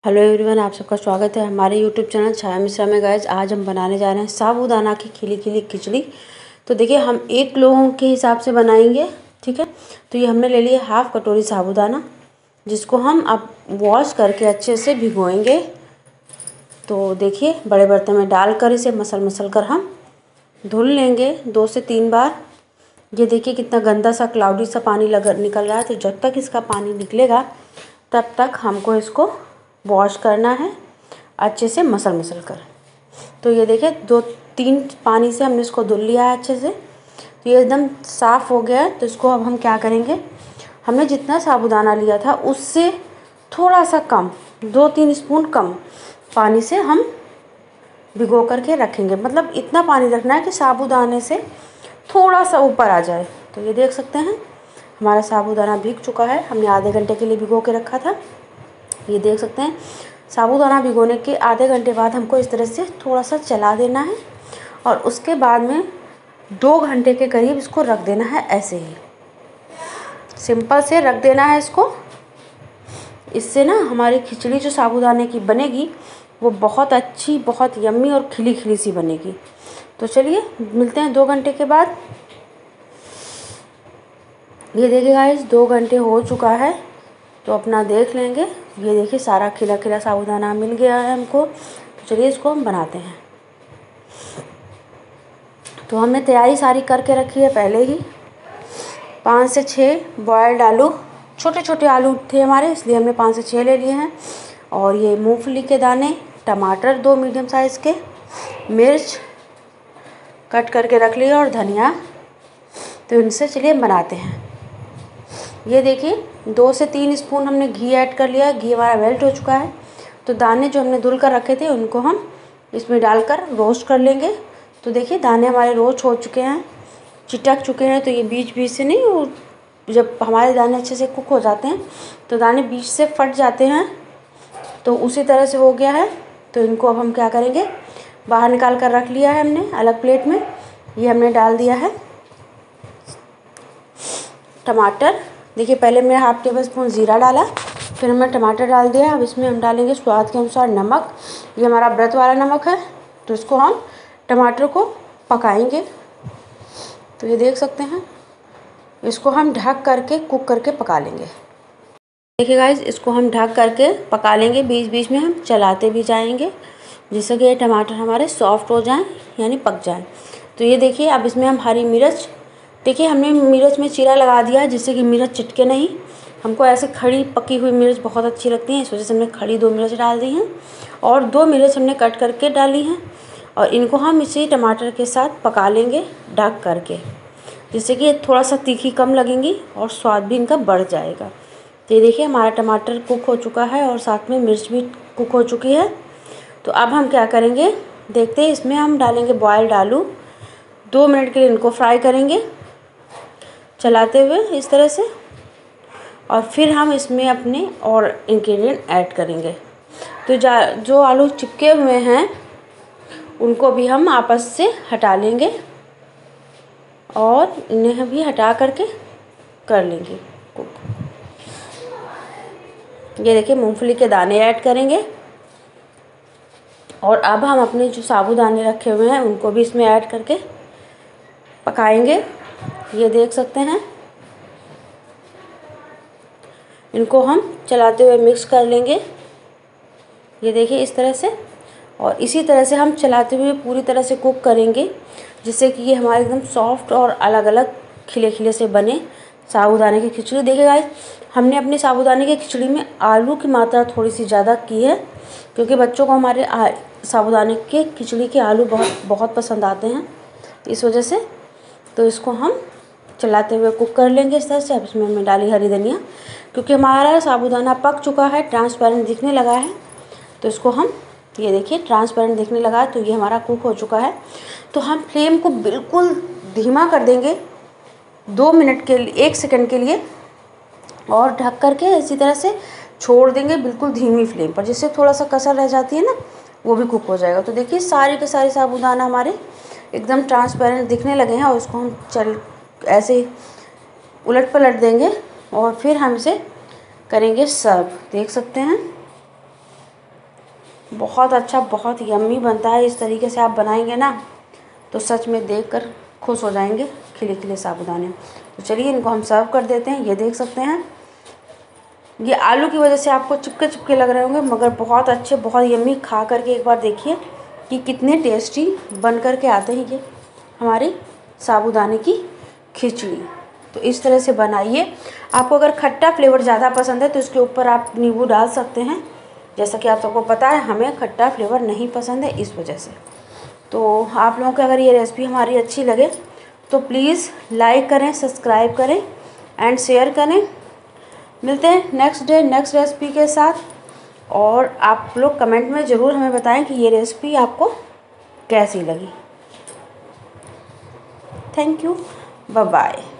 Hello everyone, आप सबका स्वागत है हमारे यूट्यूब चैनल छाया मिश्रा में। गाइस, आज हम बनाने जा रहे हैं साबूदाना की खिली खिली खिचड़ी। तो देखिए, हम 1 लोगों के हिसाब से बनाएंगे, ठीक है। तो ये हमने ले लिया हाफ कटोरी साबूदाना, जिसको हम अब वॉश करके अच्छे से भिगोएंगे। तो देखिए, बड़े बर्तन में डालकर इसे मसल मसल कर हम धुल लेंगे 2 से 3 बार। ये देखिए कितना गंदा सा क्लाउडी सा पानी निकल रहा है। तो जब तक इसका पानी निकलेगा तब तक हमको इसको वॉश करना है अच्छे से मसल मसल कर। तो ये देखिए 2-3 पानी से हमने इसको धुल लिया है अच्छे से। तो ये एकदम साफ़ हो गया है। तो इसको अब हम क्या करेंगे, हमने जितना साबूदाना लिया था उससे थोड़ा सा कम, 2-3 स्पून कम पानी से हम भिगो करके रखेंगे। मतलब इतना पानी रखना है कि साबूदाने से थोड़ा सा ऊपर आ जाए। तो ये देख सकते हैं हमारा साबूदाना भीग चुका है। हमने आधे घंटे के लिए भिगो के रखा था। ये देख सकते हैं साबूदाना भिगोने के आधे घंटे बाद हमको इस तरह से थोड़ा सा चला देना है और उसके बाद में 2 घंटे के करीब इसको रख देना है। ऐसे ही सिंपल से रख देना है इसको। इससे ना हमारी खिचड़ी जो साबूदाने की बनेगी वो बहुत अच्छी, बहुत यम्मी और खिली खिली सी बनेगी। तो चलिए मिलते हैं 2 घंटे के बाद। ये देखिए गाइस, 2 घंटे हो चुका है। तो अपना देख लेंगे। ये देखिए सारा खिला खिला साबूदाना मिल गया है हमको। तो चलिए इसको हम बनाते हैं। तो हमने तैयारी सारी करके रखी है पहले ही। 5 से 6 बॉयल्ड आलू, छोटे छोटे आलू थे हमारे, इसलिए हमने 5 से 6 ले लिए हैं। और ये मूंगफली के दाने, टमाटर 2 मीडियम साइज़ के, मिर्च कट करके रख लिया और धनिया। तो इनसे चलिए हम बनाते हैं। ये देखिए 2 से 3 स्पून हमने घी ऐड कर लिया है। घी हमारा मेल्ट हो चुका है। तो दाने जो हमने धुल कर रखे थे उनको हम इसमें डालकर रोस्ट कर लेंगे। तो देखिए दाने हमारे रोस्ट हो चुके हैं, चिटक चुके हैं। तो ये बीच बीच से नहीं, वो जब हमारे दाने अच्छे से कुक हो जाते हैं तो दाने बीच से फट जाते हैं। तो उसी तरह से हो गया है। तो इनको अब हम क्या करेंगे, बाहर निकाल कर रख लिया है हमने अलग प्लेट में। ये हमने डाल दिया है टमाटर। देखिए पहले मैं हाफ टेबल स्पून ज़ीरा डाला, फिर हमने टमाटर डाल दिया। अब इसमें हम डालेंगे स्वाद के अनुसार नमक। ये हमारा व्रत वाला नमक है। तो इसको हम टमाटर को पकाएंगे। तो ये देख सकते हैं, इसको हम ढक करके कुक करके पका लेंगे। देखिए गाइस, इसको हम ढक करके पका लेंगे। बीच बीच में हम चलाते भी जाएंगे जिससे कि ये टमाटर हमारे सॉफ्ट हो जाएं, यानी पक जाएं। तो ये देखिए अब इसमें हम हरी मिर्च, देखिए हमने मिर्च में चीरा लगा दिया है जिससे कि मिर्च चिटके नहीं। हमको ऐसे खड़ी पकी हुई मिर्च बहुत अच्छी लगती है, इस वजह से हमने खड़ी 2 मिर्च डाल दी हैं और 2 मिर्च हमने कट करके डाली हैं। और इनको हम इसी टमाटर के साथ पका लेंगे ढक करके, जिससे कि थोड़ा सा तीखी कम लगेंगी और स्वाद भी इनका बढ़ जाएगा। तो ये देखिए हमारा टमाटर कुक हो चुका है और साथ में मिर्च भी कुक हो चुकी है। तो अब हम क्या करेंगे देखते हैं। इसमें हम डालेंगे बॉयल्ड आलू। 2 मिनट के लिए इनको फ्राई करेंगे चलाते हुए इस तरह से। और फिर हम इसमें अपने और इंग्रेडिएंट ऐड करेंगे। तो जो आलू चिपके हुए हैं उनको भी हम आपस से हटा लेंगे और इन्हें भी हटा करके कर लेंगे कुक। ये देखिए मूंगफली के दाने ऐड करेंगे। और अब हम अपने जो साबूदाने रखे हुए हैं उनको भी इसमें ऐड करके पकाएंगे। ये देख सकते हैं, इनको हम चलाते हुए मिक्स कर लेंगे। ये देखिए इस तरह से। और इसी तरह से हम चलाते हुए पूरी तरह से कुक करेंगे जिससे कि ये हमारे एकदम सॉफ्ट और अलग अलग खिले खिले से बने साबूदाने की खिचड़ी। देखिए गाइस, हमने अपने साबूदाने की खिचड़ी में आलू की मात्रा थोड़ी सी ज़्यादा की है क्योंकि बच्चों को हमारे साबूदाने के खिचड़ी के आलू बहुत पसंद आते हैं, इस वजह से। तो इसको हम चलाते हुए कुक कर लेंगे इस तरह से। अब इसमें हमने डाली हरी धनिया, क्योंकि हमारा साबूदाना पक चुका है, ट्रांसपेरेंट दिखने लगा है। तो इसको हम, ये देखिए ट्रांसपेरेंट दिखने लगा है, तो ये हमारा कुक हो चुका है। तो हम फ्लेम को बिल्कुल धीमा कर देंगे 2 मिनट के लिए, 1 सेकंड के लिए, और ढक करके इसी तरह से छोड़ देंगे बिल्कुल धीमी फ्लेम पर, जिससे थोड़ा सा कसर रह जाती है ना, वो भी कुक हो जाएगा। तो देखिए सारे के सारे साबूदाना हमारे एकदम ट्रांसपेरेंट दिखने लगे हैं। और इसको हम ऐसे उलट पलट देंगे और फिर हम इसे करेंगे सर्व। देख सकते हैं बहुत अच्छा, बहुत यम्मी बनता है। इस तरीके से आप बनाएंगे ना तो सच में देखकर खुश हो जाएंगे खिले खिले साबूदाने। तो चलिए इनको हम सर्व कर देते हैं। ये देख सकते हैं, ये आलू की वजह से आपको चिपके चिपके लग रहे होंगे, मगर बहुत अच्छे, बहुत यम्मी। खा करके एक बार देखिए कि कितने टेस्टी बन कर के आते हैं ये हमारी साबूदाने की खिचड़ी। तो इस तरह से बनाइए। आपको अगर खट्टा फ्लेवर ज़्यादा पसंद है तो इसके ऊपर आप नींबू डाल सकते हैं। जैसा कि आप सबको पता है हमें खट्टा फ्लेवर नहीं पसंद है, इस वजह से। तो आप लोगों को अगर ये रेसिपी हमारी अच्छी लगे तो प्लीज़ लाइक करें, सब्सक्राइब करें एंड शेयर करें। मिलते हैं नेक्स्ट डे नेक्स्ट रेसिपी के साथ। और आप लोग कमेंट में ज़रूर हमें बताएं कि ये रेसिपी आपको कैसी लगी। Thank you, bye bye.